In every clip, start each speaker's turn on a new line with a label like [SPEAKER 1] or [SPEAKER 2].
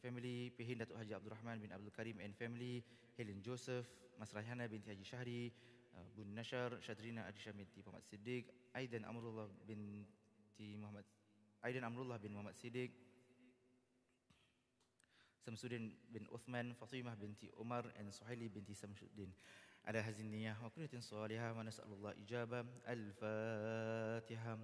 [SPEAKER 1] family, Pehin Datuk Haji Abdul Rahman bin Abdul Karim and family, Helen Joseph, Mas Rayhana binti Haji Syahri, Bun Nashar, Syadrina Adisha binti Muhammad Siddiq, Aidan Amrullah bin Muhammad Siddiq, Samsudin bin Uthman, Fatimah binti Umar, and Suhaili binti Samsuddin. Ala hazin niyah wa kullatin salihah wa nas'alullah ijabah. Al-Fatihah.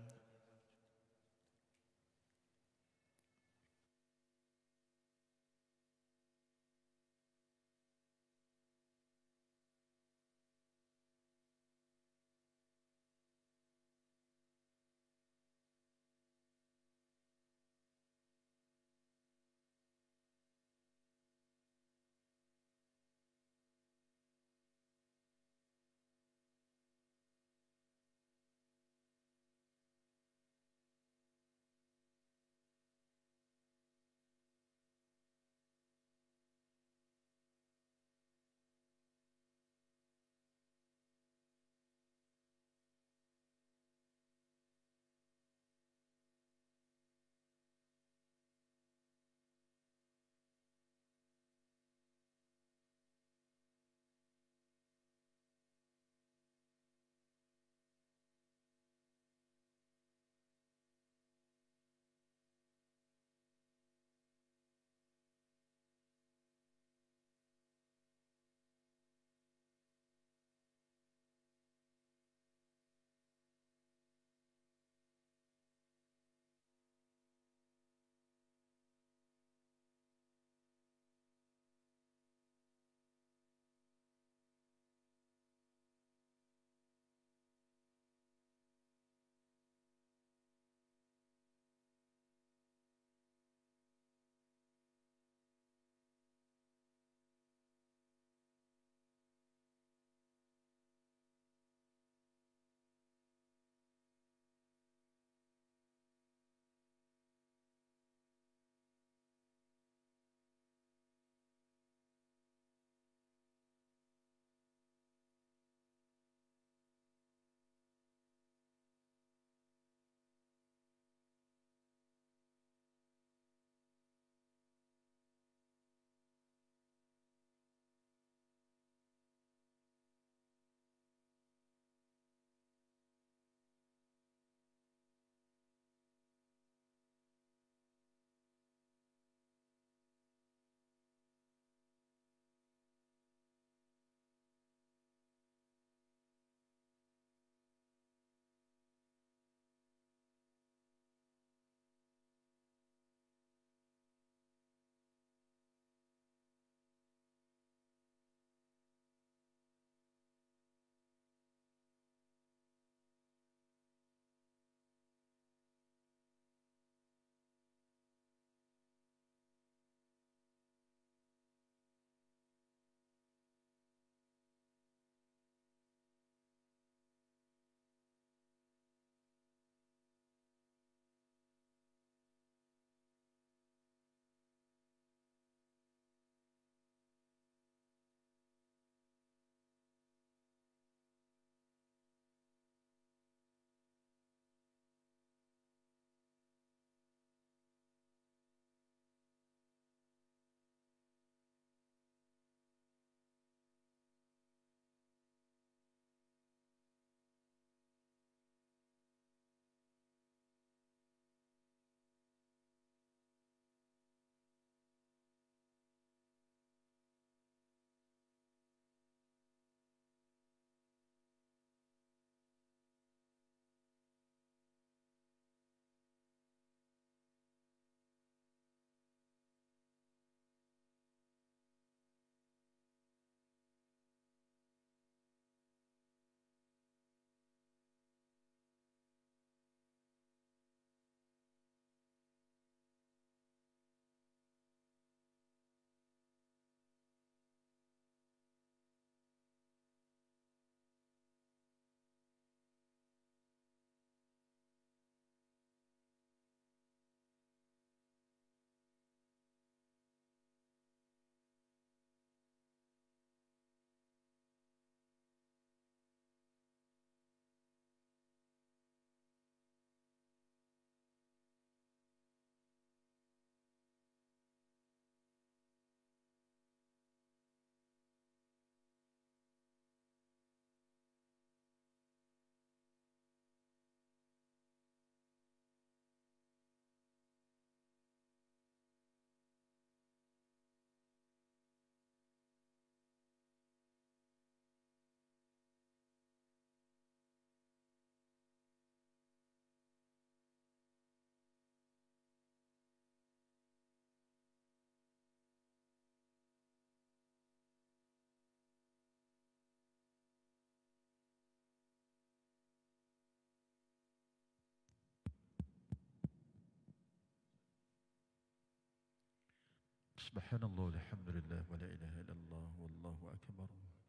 [SPEAKER 2] سبحان الله والحمد لله ولا إله إلا الله والله أكبر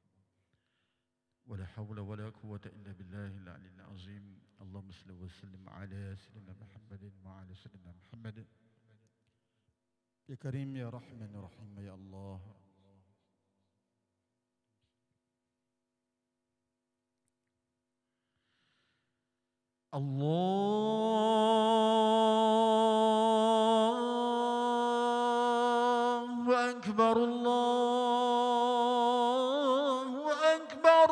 [SPEAKER 2] ولا حول ولا قوة إلا بالله العلي العظيم. اللهم صل وسلم على سيدنا محمد وعلى سيدنا محمد. يا كريم يا رحمن يا رحيم يا الله. الله أكبر الله أكبر.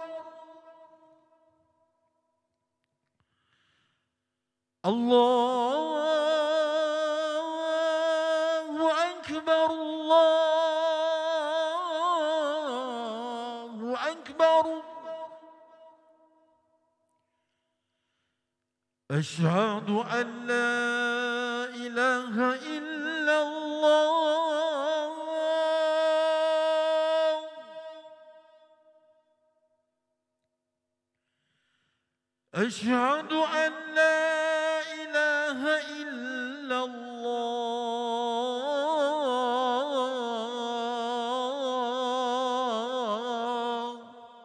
[SPEAKER 2] الله أكبر الله أكبر. أشهد أن لا إله إلا الله. أشهد أن لا إله إلا الله.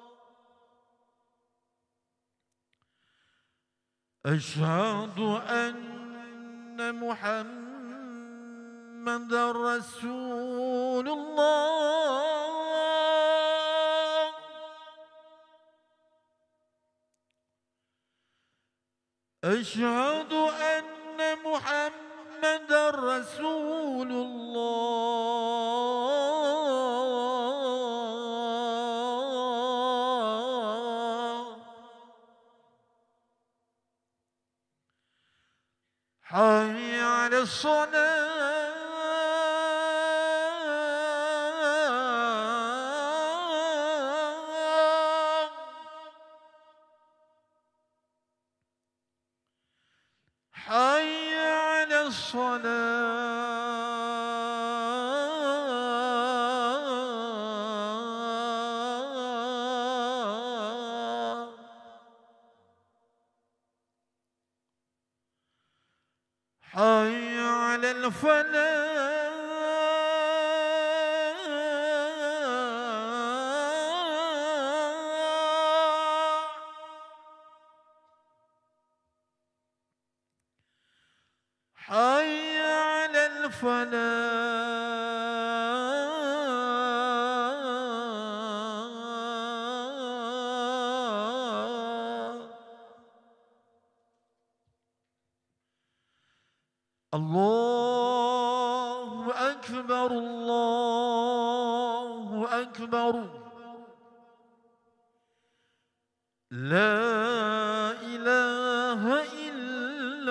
[SPEAKER 2] أشهد أن محمدا رسول الله. أشهد أن محمدا رسول الله. حي على الصلاة. حي على الصلاة. حي على الفلاح. حي على الفلاح. الله أكبر الله أكبر. لا إله إلا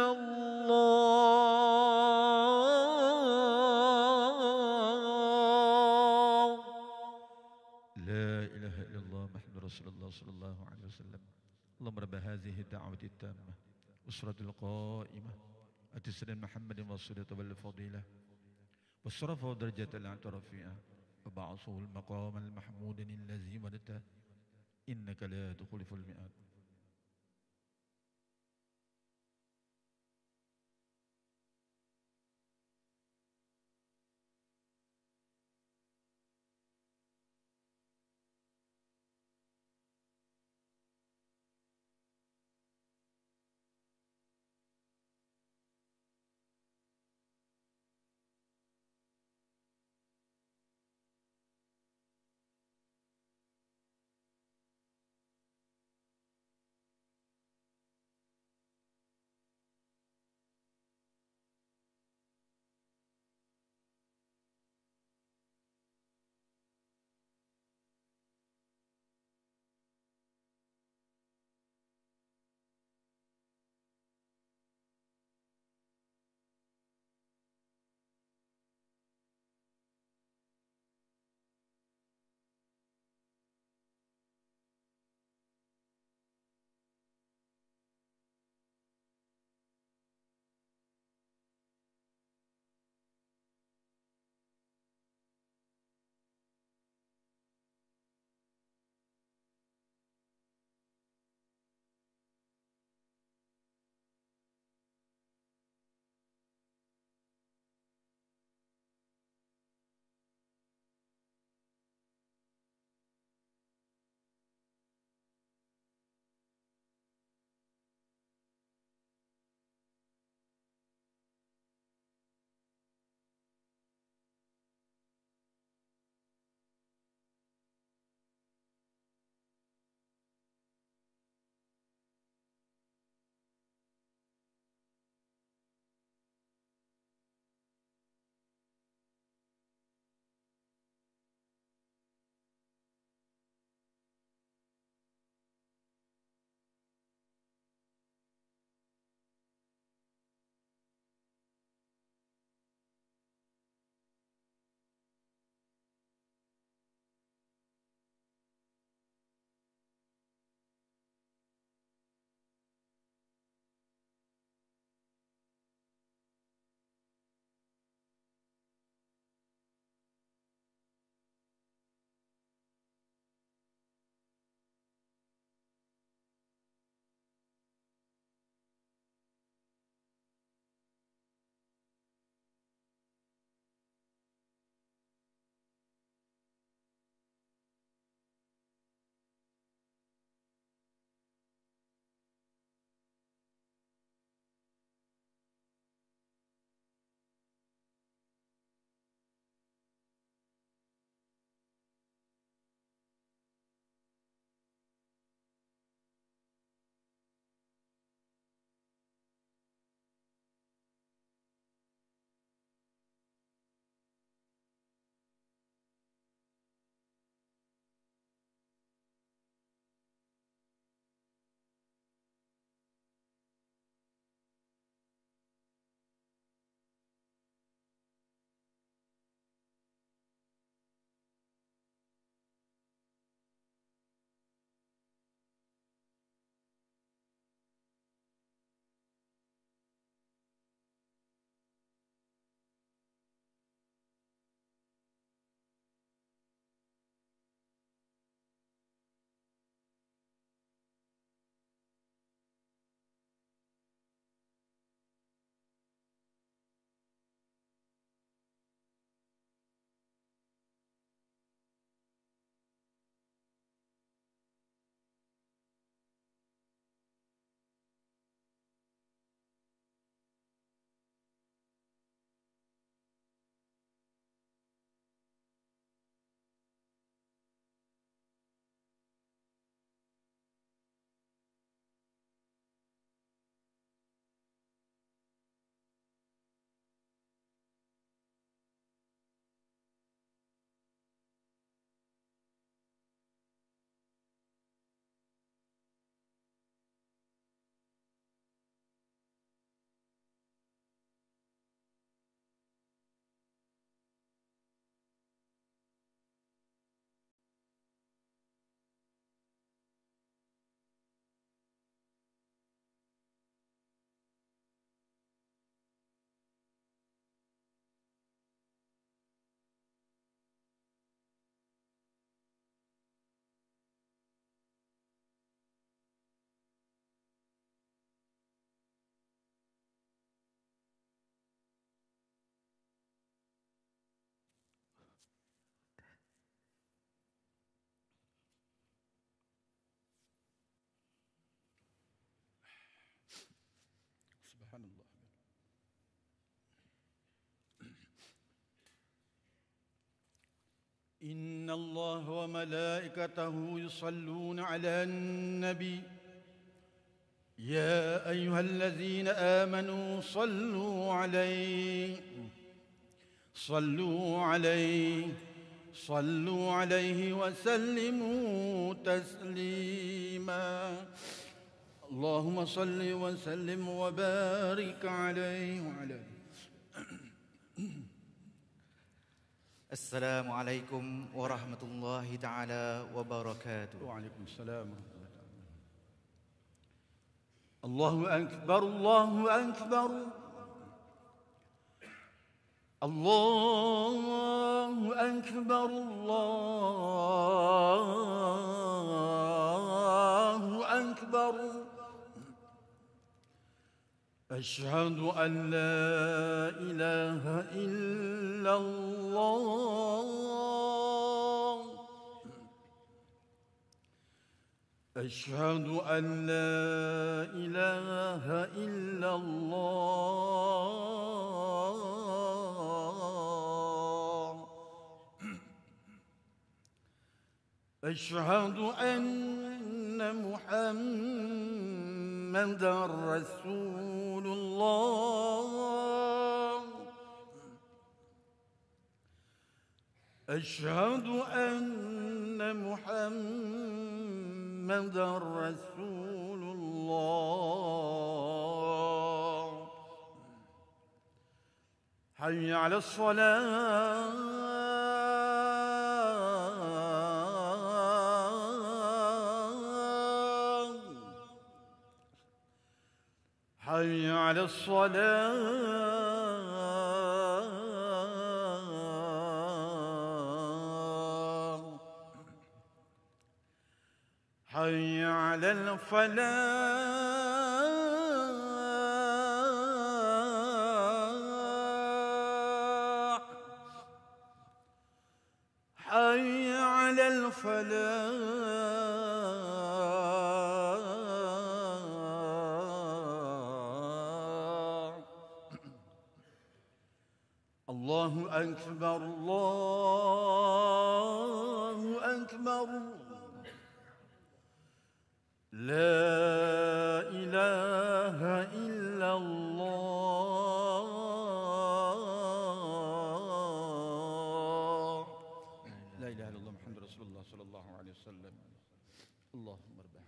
[SPEAKER 2] الله. لا إله إلا الله محمد رسول الله صلى الله عليه وسلم. اللهم رب هذه الدعوة التامة والصلاة القائمة أتي سيدنا محمد والصلاة والفضيلة والشرف والدرجة الرفيعة وبعثه المقام المحمود الذي ولدته إنك لا تخلف الميعاد.
[SPEAKER 3] إن الله وملائكته يصلون على النبي يا أيها الذين آمنوا صلوا عليه وسلموا تسليما اللهم صل وسلم وبارك عليه وعلى آله.
[SPEAKER 1] السلام عليكم ورحمة الله تعالى وبركاته.
[SPEAKER 3] وعليكم السلام ورحمة الله. الله أكبر الله أكبر الله أكبر الله أكبر أشهد أن لا إله إلا الله أشهد أن لا إله إلا الله أشهد أن محمدا رسول الله أشهد أن محمدا رسول الله حي على الصلاة حي على الصلاة حي على الفلاح حي على الفلاح الله أكبر الله أكبر لا إله إلا الله لا إله إلا الله محمد رسول الله صلى الله عليه وسلم اللهم رب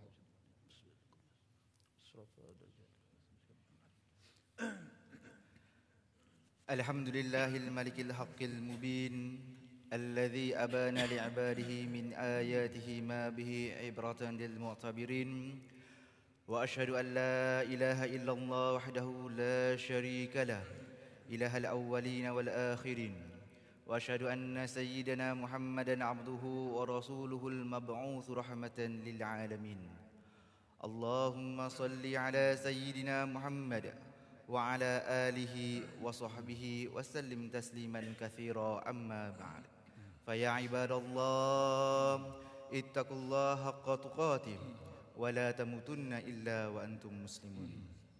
[SPEAKER 1] الحمد لله الملك الحق المبين الذي أبان لعباده من آياته ما به عبرة للمعتبرين وأشهد أن لا إله إلا الله وحده لا شريك له إله الأولين والآخرين وأشهد أن سيدنا محمدا عبده ورسوله المبعوث رحمة للعالمين اللهم صل على سيدنا محمد وعلى آله وصحبه وسلم تسليما كثيرا أما بعد فيا عباد الله اتقوا الله حق تقاته ولا تموتن إلا وأنتم مسلمون.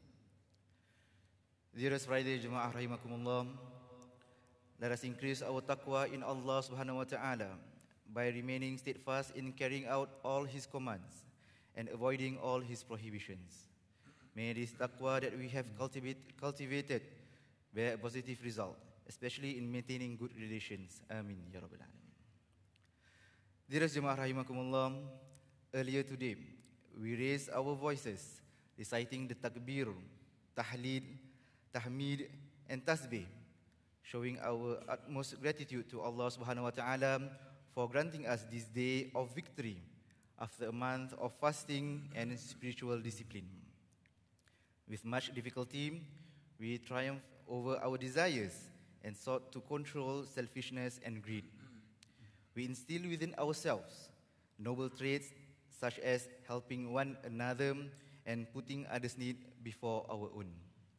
[SPEAKER 1] Dearest Friday Jemaah rahimakumullah, let us increase our taqwa in Allah subhanahu wa ta'ala by remaining steadfast in carrying out all His commands and avoiding all His prohibitions. May this taqwa that we have cultivated bear a positive result, especially in maintaining good relations. Amin ya rabbal alamin. Dearest Jemaah rahimakumullah, earlier today we raised our voices reciting the takbir, tahleel, tahmid and tasbih, showing our utmost gratitude to Allah subhanahu wa ta'ala for granting us this day of victory after a month of fasting and spiritual discipline. With much difficulty, we triumphed over our desires and sought to control selfishness and greed. We instill within ourselves noble traits such as helping one another and putting others' needs before our own.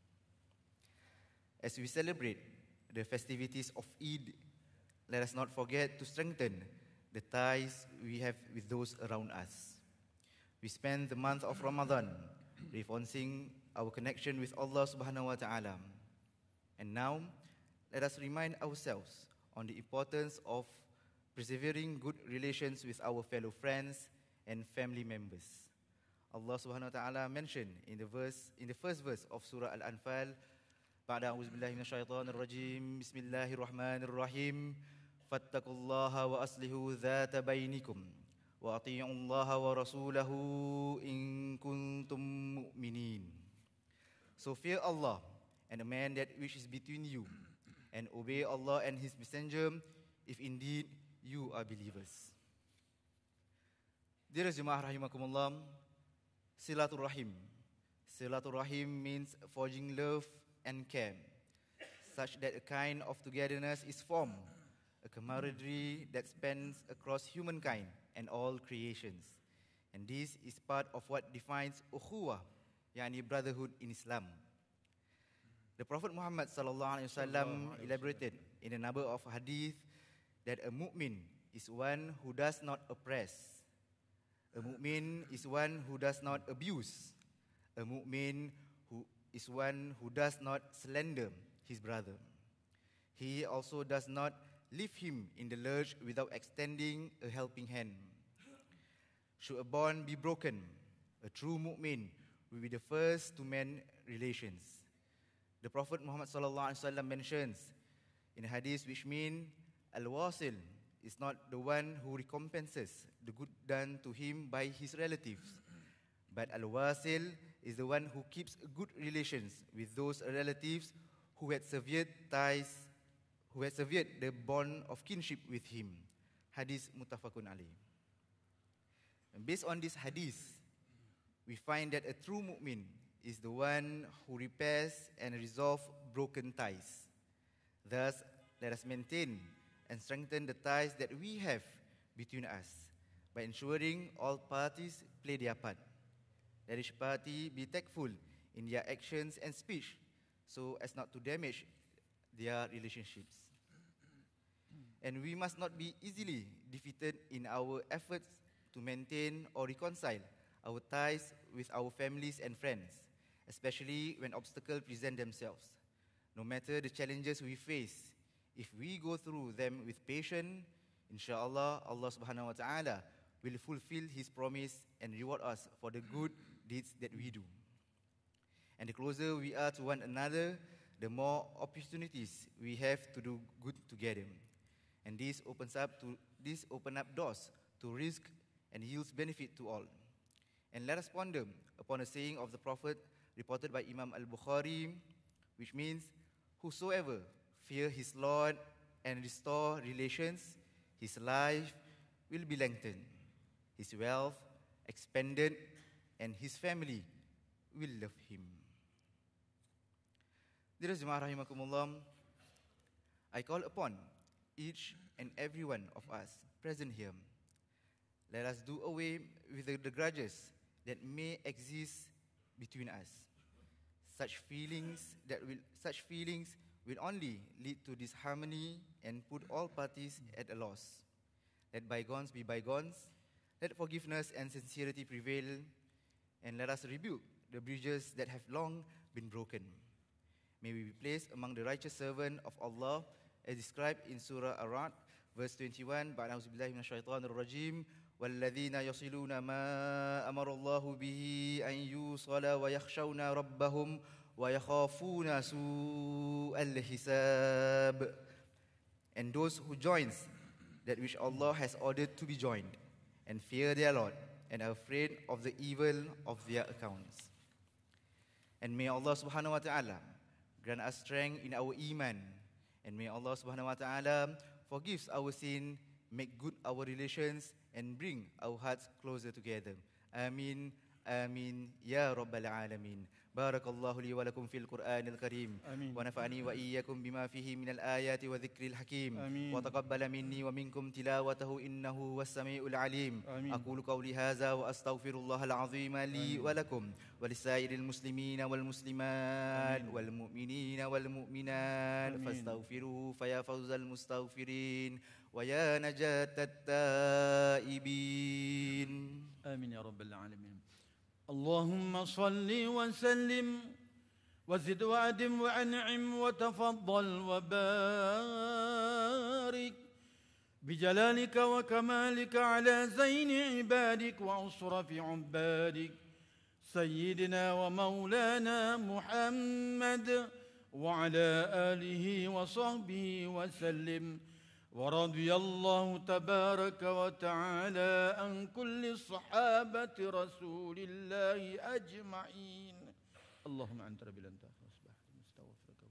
[SPEAKER 1] As we celebrate the festivities of Eid, let us not forget to strengthen the ties we have with those around us. We spend the month of Ramadan reinforcing our connection with Allah subhanahu wa ta'ala. And now, let us remind ourselves on the importance of persevering good relations with our fellow friends and family members. Allah Subhanahu wa Ta'ala mentioned in the first verse of Surah Al-Anfal, بعد أعوذ بالله من الشيطان الرجيم بسم الله الرحمن الرحيم فاتقوا الله وأصلحوا ذات بينكم وأطيعوا الله ورسوله إن كنتم مؤمنين. So fear Allah and amend that which is between you, and obey Allah and His Messenger if indeed you are believers. Dear Jemaah Rahimakumullah, Silatul Rahim. Silatul Rahim means forging love and care, such that a kind of togetherness is formed, a camaraderie that spans across humankind and all creations. And this is part of what defines ukhuwah, yani brotherhood in Islam. The Prophet Muhammad sallallahu alaihi wasallam elaborated in a number of hadith that a mu'min is one who does not oppress. A mu'min is one who does not abuse. A mu'min who is one who does not slander his brother. He also does not leave him in the lurch without extending a helping hand. Should a bond be broken, a true mu'min will be the first to mend relations. The Prophet Muhammad sallallahu alaihi wasallam mentions in hadith which mean al-wasil is not the one who recompenses the good done to him by his relatives, but al-wasil is the one who keeps good relations with those relatives who had severed the bond of kinship with him. Hadith muttafaqun alayh. And based on this hadith, we find that a true mu'min is the one who repairs and resolves broken ties. Thus, let us maintain and strengthen the ties that we have between us by ensuring all parties play their part. Let each party be tactful in their actions and speech so as not to damage their relationships. And we must not be easily defeated in our efforts to maintain or reconcile our ties with our families and friends, especially when obstacles present themselves. No matter the challenges we face, if we go through them with patience, inshallah, Allah subhanahu wa ta'ala will fulfill His promise and reward us for the good deeds that we do. And the closer we are to one another, the more opportunities we have to do good together. And this opens up doors to risk and yields benefit to all. And let us ponder upon a saying of the Prophet reported by Imam al-Bukhari, which means, whosoever fear his Lord and restore relations, his life will be lengthened, his wealth expanded, and his family will love him. Dear Jemaah Rahimakumullah, I call upon each and every one of us present here. Let us do away with the grudges that may exist between us. Such feelings will only lead to disharmony and put all parties at a loss. Let bygones be bygones. Let forgiveness and sincerity prevail. And let us rebuild the bridges that have long been broken. May we be placed among the righteous servants of Allah as described in Surah Ar-Ra'd, verse 21. Ba'a'udhu billahi minash shaitanir rajim. وَالَّذِينَ يَصِلُونَ مَا أَمَرَ اللَّهُ بِهِ أَن يُوصَلَ وَيَخْشَوْنَ رَبَّهُمْ وَيَخَافُونَ سُوءَ الْحِسَابِ. And those who joins that which Allah has ordered to be joined, and fear their Lord, and are afraid of the evil of their accounts. And may Allah subhanahu wa ta'ala grant us strength in our iman, and may Allah subhanahu wa ta'ala forgive our sin, make good our relations, and bring our hearts closer together. Ameen, Ameen, Ya Rabbal Alameen. بارك الله لي ولكم في القرآن الكريم ونفعني وإياكم بما فيه من الآيات وذكر الحكيم وتقبل مني ومنكم تلاوته إنه هو السميع العليم. أقول قولي هذا وأستغفر الله العظيم لي ولكم ولسائر المسلمين والمسلمات والمؤمنين والمؤمنات فاستغفروه فيا فوز المستغفرين ويا نجاة التائبين.
[SPEAKER 3] آمين يا رب العالمين. اللهم صل وسلم وزد وأدم وأنعم وتفضل وبارك بجلالك وكمالك على زين عبادك وأشرف عبادك سيدنا ومولانا محمد وعلى آله وصحبه وسلم. ورضي الله تبارك وتعالى عن كل صحابة رسول الله أجمعين. اللهم أنت ربي لن أصبحت مستغفرك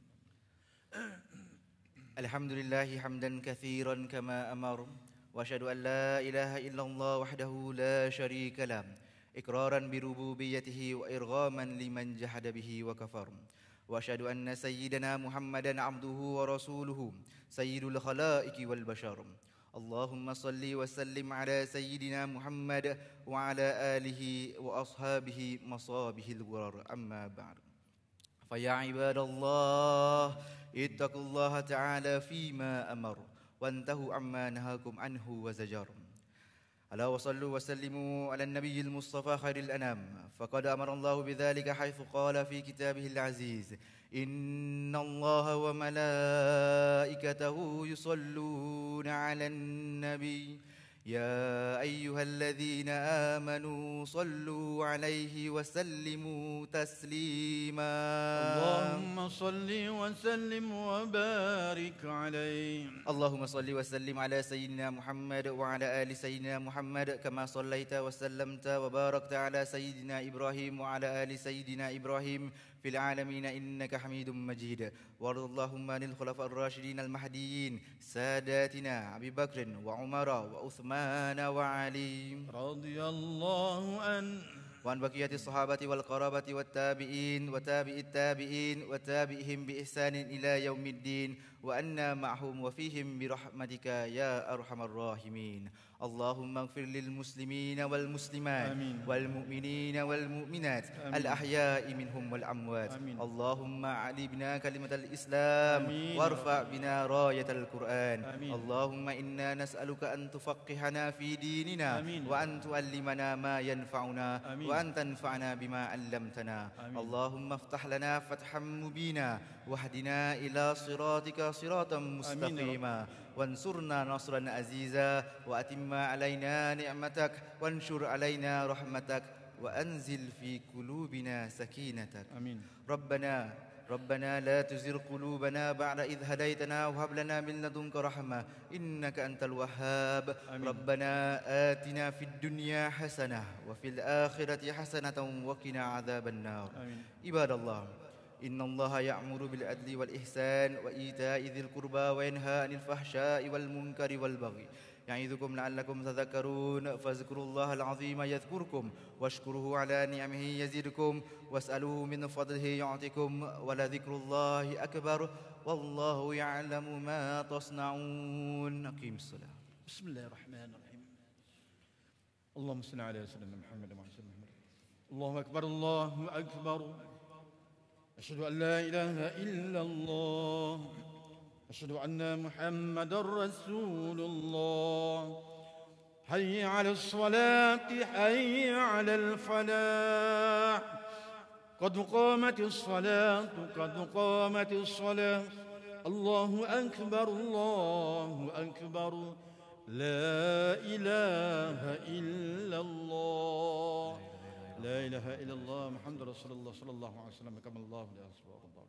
[SPEAKER 1] الحمد لله حمدا كثيرا كما أمر، وأشهد أن لا إله إلا الله وحده لا شريك له، إقرارا بربوبيته وإرغاما لمن جحد به وكفر. وأشهد أن سيدنا محمدا عبده ورسوله سيد الخلائق والبشر. اللهم صل وسلم على سيدنا محمد وعلى آله وأصحابه مصابه الغرر. أما بعد، فيا عباد الله اتقوا الله تعالى فيما أمر وانتهوا عما نهاكم عنه وزجر. ألا وصلوا وسلموا على النبي المصطفى خير الأنام، فقد أمر الله بذلك حيث قال في كتابه العزيز: إن الله وملائكته يصلون على النبي يا أيها الذين آمنوا صلوا عليه وسلموا تسليما.
[SPEAKER 3] اللهم صل وسلم وبارك عليه.
[SPEAKER 1] اللهم صل وسلم على سيدنا محمد وعلى آل سيدنا محمد كما صليت وسلمت وباركت على سيدنا إبراهيم وعلى آل سيدنا إبراهيم في العالمين إنك حميد مجيد. وارض اللهم عن الخلفاء الراشدين المهديين ساداتنا أبي بكر وعمر وعثمان وعلي
[SPEAKER 3] رضي الله عنه
[SPEAKER 1] وعن بقية الصحابة والقرابة والتابعين وتابع التابعين وتابعهم بإحسان إلى يوم الدين، وأنا معهم وفيهم برحمتك يا أرحم الراحمين. اللهم اغفر للمسلمين والمسلمات
[SPEAKER 3] آمين.
[SPEAKER 1] والمؤمنين والمؤمنات
[SPEAKER 3] آمين.
[SPEAKER 1] الأحياء منهم والأموات.
[SPEAKER 3] آمين.
[SPEAKER 1] اللهم أعلي بنا كلمة الإسلام
[SPEAKER 3] آمين.
[SPEAKER 1] وارفع بنا راية القرآن.
[SPEAKER 3] آمين.
[SPEAKER 1] اللهم إنا نسألك أن تفقهنا في ديننا
[SPEAKER 3] آمين.
[SPEAKER 1] وأن تعلمنا ما ينفعنا
[SPEAKER 3] آمين.
[SPEAKER 1] وأن تنفعنا بما علمتنا.
[SPEAKER 3] آمين.
[SPEAKER 1] اللهم افتح لنا فتحا مبينا واهدنا إلى صراطك صراطا مستقيما، وانصرنا نصرا عزيزا، وأتم علينا نعمتك وانشر علينا رحمتك، وأنزل في قلوبنا سكينتك.
[SPEAKER 3] آمين.
[SPEAKER 1] ربنا لا تزغ قلوبنا بعد إذ هديتنا وهب لنا من لدنك رحمة إنك أنت الوهاب.
[SPEAKER 3] آمين.
[SPEAKER 1] ربنا آتنا في الدنيا حسنة وفي الآخرة حسنة وقنا عذاب النار.
[SPEAKER 3] آمين.
[SPEAKER 1] عباد الله، إن الله يأمر بالعدل والإحسان وإيتاء ذي القربى وينهى عن الفحشاء والمنكر والبغي يعظكم لعلكم تذكرون. فاذكروا الله العظيم يذكركم واشكروه على نعمه يزدكم واسألوه من فضله يعطكم ولذكر الله أكبر والله يعلم ما تصنعون. أقيم الصلاة.
[SPEAKER 3] بسم الله الرحمن الرحيم. اللهم صل على سيدنا محمد وعلى سيدنا محمد. الله أكبر الله أكبر. أشهد أن لا إله إلا الله. أشهد أن محمد رسول الله. حي على الصلاة حي على الفلاح. قد قامت الصلاة قد قامت الصلاة. الله أكبر الله أكبر. لا إله إلا الله. لا إله إلا الله محمد رسول الله صلى الله عليه وسلم. كما الله لا أصبر الله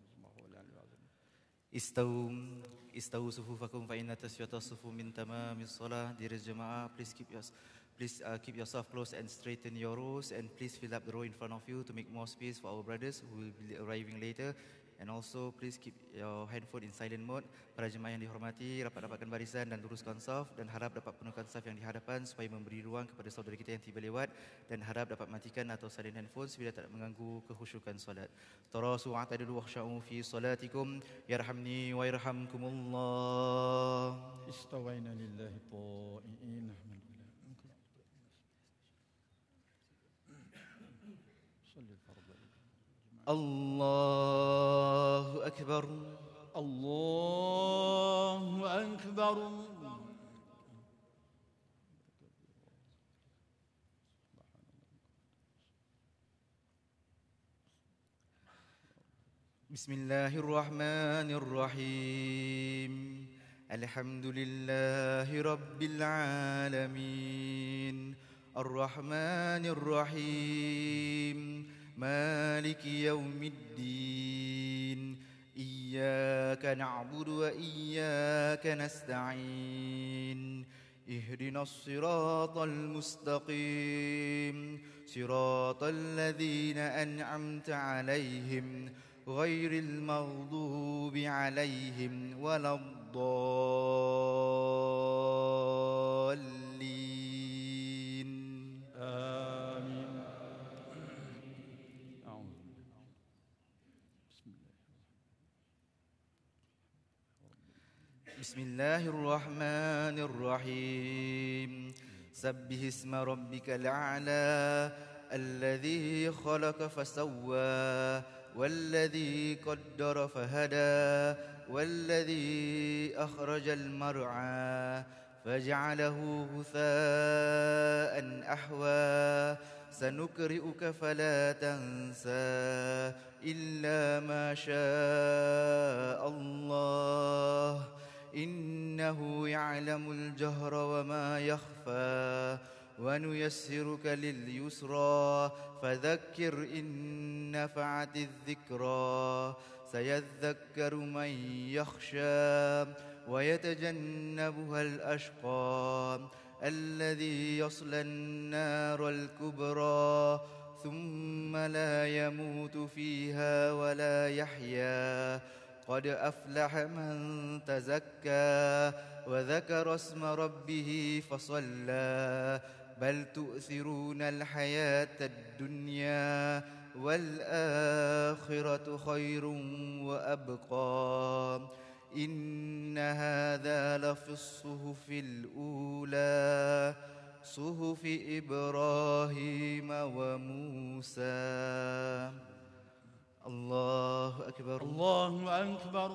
[SPEAKER 1] استووا صفوفكم فإن تسوية الصفوف من تمام الصلاة. Dear Jamaah, please keep yourself close and straighten your rows, and please fill up the row in front of you to make more space for our brothers who will be arriving later. And also please keep your handphone in silent mode. Para jemaah yang dihormati, rapat rapatkan barisan dan luruskan saf, dan harap dapat penuhkan saf yang di hadapan supaya memberi ruang kepada saudara kita yang tiba lewat, dan harap dapat matikan atau silent handphone bila tak mengganggu kekhusyukan solat. Tarasu wa'tadilu wakhsha'u fi salatikum yarhamni wa yarhamkumullah.
[SPEAKER 3] استوينا لله طائعين.
[SPEAKER 1] الله أكبر.
[SPEAKER 3] الله أكبر.
[SPEAKER 1] بسم الله الرحمن الرحيم. الحمد لله رب العالمين الرحمن الرحيم مالك يوم الدين إياك نعبد وإياك نستعين اهدنا الصراط المستقيم صراط الذين أنعمت عليهم غير المغضوب عليهم ولا الضالين
[SPEAKER 3] آمين. أعوذ بالله.
[SPEAKER 1] بسم الله الرحمن الرحيم سبح اسم ربك الأعلى الذي خلق فسوى والذي قدر فهدى والذي أخرج المرعى فجعله غثاء أحوى سنقرئك فلا تنسى إلا ما شاء الله إنه يعلم الجهر وما يخفى ونيسرك لليسرى فذكر إن نفعت الذكرى سيذكر من يخشى ويتجنبها الأشقى الذي يصلى النار الكبرى ثم لا يموت فيها ولا يحيا قد أفلح من تزكى وذكر اسم ربه فصلى بل تؤثرون الحياة الدنيا والآخرة خير وأبقى إن هذا لفي الصحف الأولى صحف إبراهيم وموسى الله أكبر
[SPEAKER 3] الله أكبر.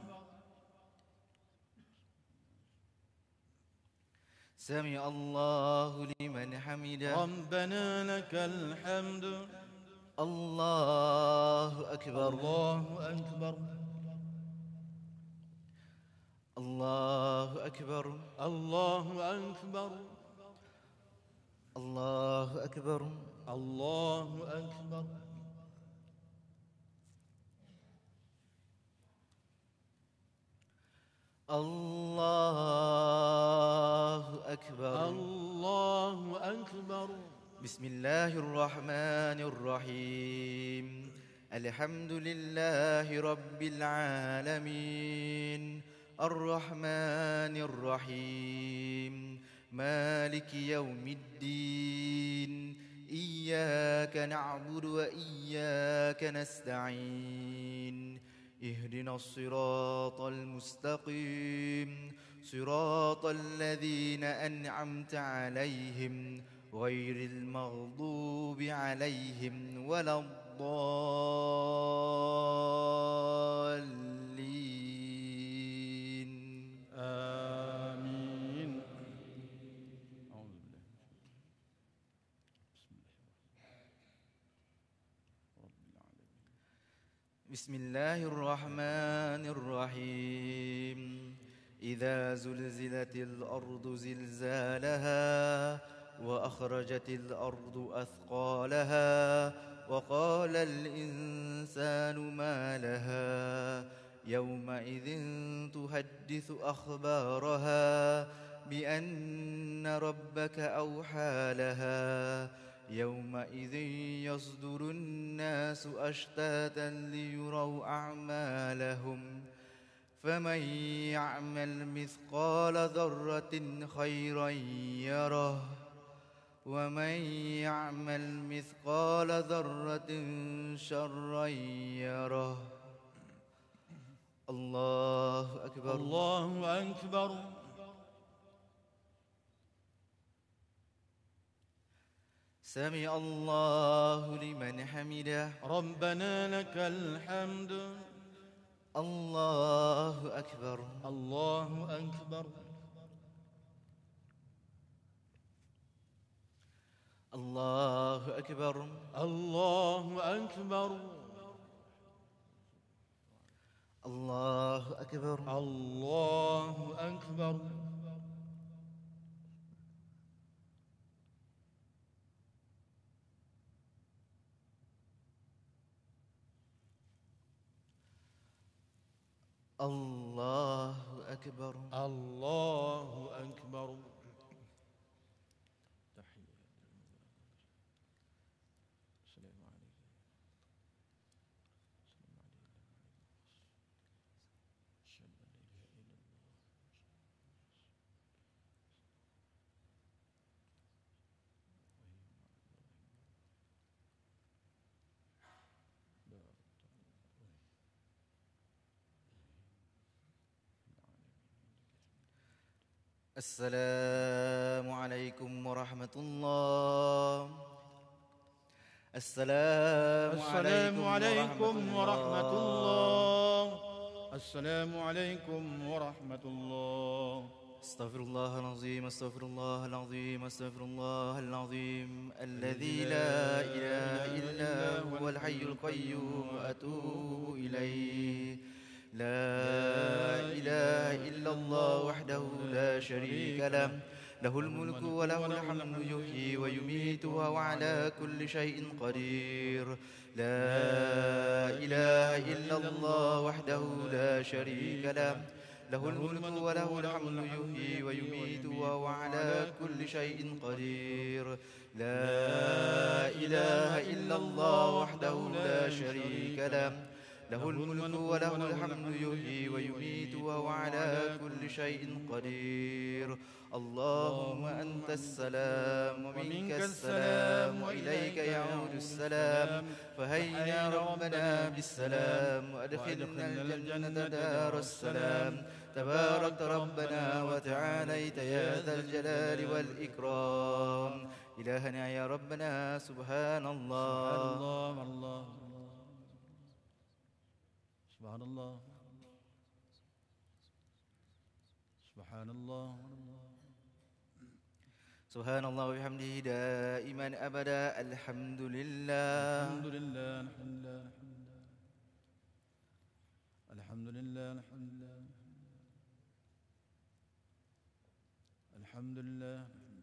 [SPEAKER 1] سمع الله لمن حمده
[SPEAKER 3] ربنا لك الحمد.
[SPEAKER 1] الله أكبر
[SPEAKER 3] الله أكبر.
[SPEAKER 1] الله أكبر
[SPEAKER 3] الله أكبر.
[SPEAKER 1] الله أكبر
[SPEAKER 3] الله أكبر.
[SPEAKER 1] الله أكبر
[SPEAKER 3] الله أكبر.
[SPEAKER 1] بسم الله الرحمن الرحيم الحمد لله رب العالمين الرحمن الرحيم مالك يوم الدين إياك نعبد وإياك نستعين اهدنا الصراط المستقيم صراط الذين أنعمت عليهم غير المغضوب عليهم ولا الضالين
[SPEAKER 3] آمين. أعوذ بالله.
[SPEAKER 1] بسم الله الرحمن الرحيم إذا زلزلت الأرض زلزالها وأخرجت الأرض أثقالها وقال الإنسان ما لها يومئذ تحدث أخبارها بأن ربك أوحى لها يومئذ يصدر الناس أشتاتا ليروا أعمالهم فمن يعمل مثقال ذرة خيرا يره ومن يعمل مثقال ذرة شرا يره الله أكبر
[SPEAKER 3] الله أكبر.
[SPEAKER 1] سمع الله لمن حمده
[SPEAKER 3] ربنا لك الحمد.
[SPEAKER 1] الله أكبر
[SPEAKER 3] الله أكبر.
[SPEAKER 1] الله أكبر
[SPEAKER 3] الله أكبر.
[SPEAKER 1] الله أكبر.
[SPEAKER 3] الله أكبر.
[SPEAKER 1] الله أكبر.
[SPEAKER 3] الله أكبر.
[SPEAKER 1] السلام عليكم ورحمة الله. السلام
[SPEAKER 3] عليكم ورحمة الله. السلام عليكم ورحمة الله.
[SPEAKER 1] استغفر الله العظيم، استغفر الله العظيم، استغفر الله العظيم الذي لا إله إلا هو الحي القيوم وأتوب إليه. لا إله إلا الله وحده لا شريك له، له الملك وله الحمد يحيي ويميت وهو على كل شيء قدير. لا إله إلا الله وحده لا شريك له، له الملك وله الحمد يحيي ويميت وهو على كل شيء قدير. لا إله إلا الله وحده لا شريك له، له الملك وله الحمد يحيي ويميت وهو على كل شيء قدير. اللهم أنت السلام ومنك السلام وإليك يعود السلام، فهينا ربنا بالسلام وأدخلنا الجنة دار السلام. تبارك ربنا وتعاليت يا ذا الجلال والإكرام. إلهنا يا ربنا سبحان الله.
[SPEAKER 3] سبحان الله. سبحان الله.
[SPEAKER 1] سبحان الله وبحمده دائما أبدا. الحمد لله.
[SPEAKER 3] الحمد لله. الحمد لله. الحمد لله.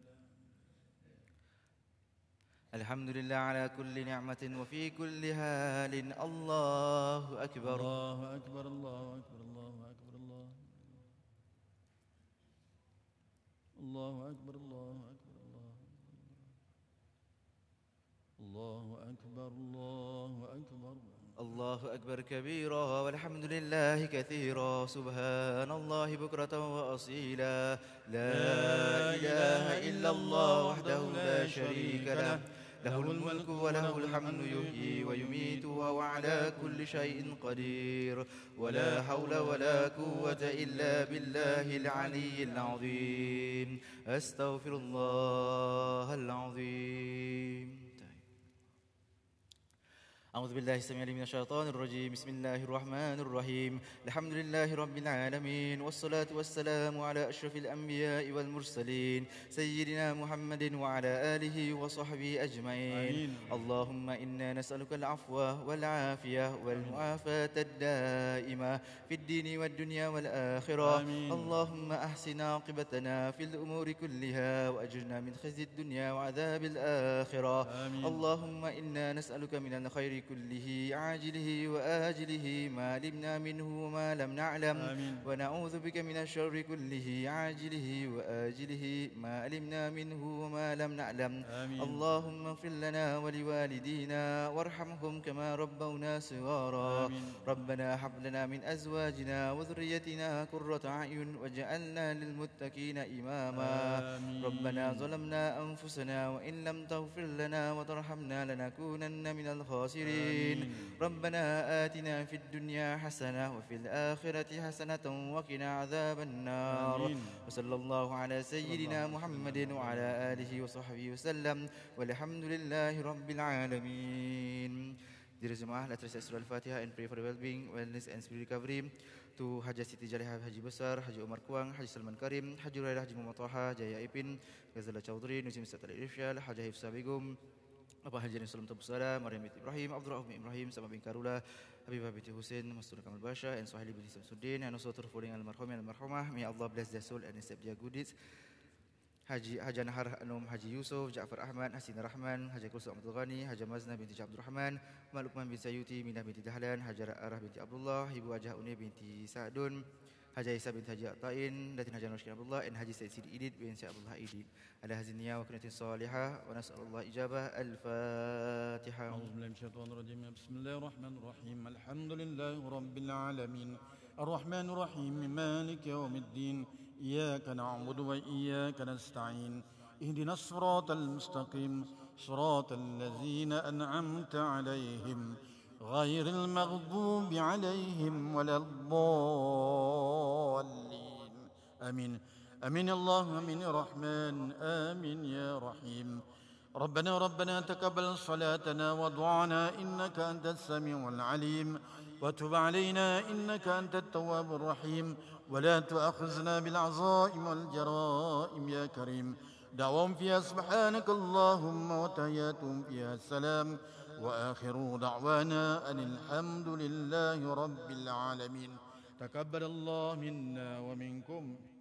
[SPEAKER 1] الحمد لله على كل نعمة وفي كل حال. الله أكبر.
[SPEAKER 3] الله أكبر. الله أكبر. الله أكبر. الله الله أكبر. الله أكبر. الله أكبر. الله أكبر.
[SPEAKER 1] الله أكبر كبيرا والحمد لله كثيرا. سبحان الله بكرة وأصيلا. لا إله إلا الله وحده لا شريك له، له الملك وله الحمد يحيي ويميت وهو على كل شيء قدير. ولا حول ولا قوة إلا بالله العلي العظيم. أستغفر الله العظيم. أعوذ بالله السميع العليم من الشيطان الرجيم. بسم الله الرحمن الرحيم. الحمد لله رب العالمين، والصلاة والسلام على أشرف الأنبياء والمرسلين سيدنا محمد وعلى آله وصحبه أجمعين.
[SPEAKER 3] آمين.
[SPEAKER 1] اللهم إنا نسألك العفو والعافية والمعافاة الدائمة في الدين والدنيا والآخرة.
[SPEAKER 3] آمين.
[SPEAKER 1] اللهم أحسن عاقبتنا في الأمور كلها وأجرنا من خزي الدنيا وعذاب الآخرة.
[SPEAKER 3] آمين.
[SPEAKER 1] اللهم إنا نسألك من الخير كله عاجله وآجله ما علمنا منه وما لم نعلم.
[SPEAKER 3] آمين.
[SPEAKER 1] ونعوذ بك من الشر كله عاجله وآجله ما علمنا منه وما لم نعلم.
[SPEAKER 3] آمين.
[SPEAKER 1] اللهم اغفر لنا ولوالدينا وارحمهم كما ربونا صغارا.
[SPEAKER 3] آمين.
[SPEAKER 1] ربنا هب لنا من أزواجنا وذريتنا قرة أعين واجعلنا للمتقين إماما.
[SPEAKER 3] آمين.
[SPEAKER 1] ربنا ظلمنا أنفسنا وإن لم تغفر لنا وترحمنا لنكونن من الخاسرين.
[SPEAKER 3] آمين.
[SPEAKER 1] ربنا آتنا في الدنيا حسنة وفي الآخرة حسنة وقنا عذاب النار.
[SPEAKER 3] آمين.
[SPEAKER 1] وصلى الله على سيدنا محمد وعلى آله وصحبه وسلم والحمد لله رب العالمين. Dear Jemaah, let us recite Al-Fatihah and pray for the well-being, wellness and spirit recovery to Haji Siti Jalihah Haji Besar, Haji Umar Kuang, Haji Salman Karim, Haji Hurairah, Haji Muhammad Taha, Jaya Ipin, Ghazala Chowdhury, Nuzim Sattali Irsyal, Haji Hifsa Begum, Bapak Haji Salam Tabusara, Mariam Ibrahim, Abdul Rahim Ibrahim, sama bin Karula, Habibah binti Hussein, Mastur Kamal Basha, and Suhaili binti Samsuddin, and also to the following al-marhum and al-marhumah. May Allah bless their soul and accept their good deeds. Haji Nahar Anum, Haji Yusuf, Ja'far Ahmad, Hasin Rahman, Haji Kulsum Abdul Ghani, Haji Mazna binti Abdul Rahman, Malukman bin Sayuti, Minah binti Dahlan, Haji Arah binti Abdullah, Ibu Ajah Uni binti Sa'dun, Haji Isa binti Haji Atain, Datin Haji Nushkin Abdullah, and Haji Said Sidi Idid bin Syed Abdullah Idid. Ala haziniyah wa kunatin salihah, wa nas'alullah ijabah. Al-Fatiha.
[SPEAKER 3] أعوذ بالله من الشيطان الرجيم. بسم الله الرحمن الرحيم. الحمد لله رب العالمين الرحمن الرحيم مالك يوم الدين إياك نعبد وإياك نستعين اهدنا الصراط المستقيم صراط الذين أنعمت عليهم غير المغضوب عليهم ولا الضالين آمين آمين الله آمين يا رحمن آمين يا رحيم ربنا تقبل صلاتنا ودعانا إنك أنت السميع العليم وتب علينا إنك أنت التواب الرحيم ولا تؤاخذنا بالعظائم والجرائم يا كريم دعوهم فيها سبحانك اللهم وتحياتهم فيها السلام وآخر دعوانا أن الحمد لله رب العالمين تقبل الله منا ومنكم